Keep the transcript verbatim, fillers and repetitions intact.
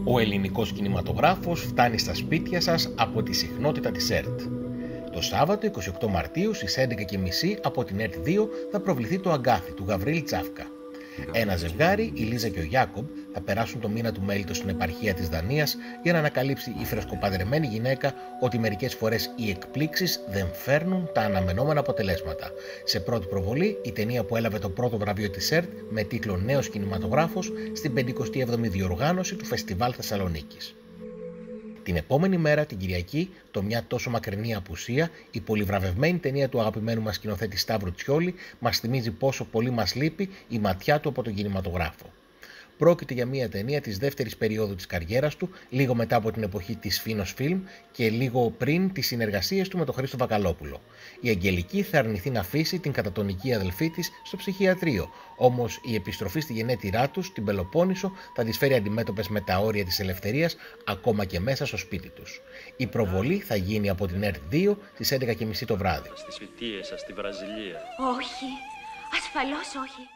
Ο ελληνικός κινηματογράφος φτάνει στα σπίτια σας από τη συχνότητα της ΕΡΤ. Το Σάββατο είκοσι οκτώ Μαρτίου στις έντεκα και μισή από την ΕΡΤ δύο θα προβληθεί το Αγκάθι του Γαβρίλη Τσάφκα. Ένα ζευγάρι, η Λίζα και ο Γιάκομπ, θα περάσουν το μήνα του μέλιτος στην επαρχία της Δανίας για να ανακαλύψει η φρεσκοπαντρεμένη γυναίκα ότι μερικές φορές οι εκπλήξεις δεν φέρνουν τα αναμενόμενα αποτελέσματα. Σε πρώτη προβολή, η ταινία που έλαβε το πρώτο βραβείο της ΕΡΤ με τίτλο «Νέος κινηματογράφος» στην πενηκοστή έβδομη διοργάνωση του Φεστιβάλ Θεσσαλονίκης. Την επόμενη μέρα, την Κυριακή, το «Μια τόσο μακρινή απουσία», η πολυβραβευμένη ταινία του αγαπημένου μας σκηνοθέτη Σταύρου Τσιόλη, μας θυμίζει πόσο πολύ μας λείπει η ματιά του από τον κινηματογράφο. Πρόκειται για μια ταινία της δεύτερης περίοδου της καριέρας του, λίγο μετά από την εποχή της Φίνος Φιλμ και λίγο πριν τις συνεργασίες του με τον Χρήστο Βακαλόπουλο. Η Αγγελική θα αρνηθεί να αφήσει την κατατονική αδελφή της στο ψυχιατρίο, όμως η επιστροφή στη γενέτειρά τους, την Πελοπόννησο, θα τις φέρει αντιμέτωπες με τα όρια της ελευθερίας, ακόμα και μέσα στο σπίτι τους. Η προβολή θα γίνει από την ΕΡΤ δύο στις έντεκα και μισή το βράδυ. Στις φοιτίες σας στη Βραζιλία. Όχι, ασφαλώς όχι.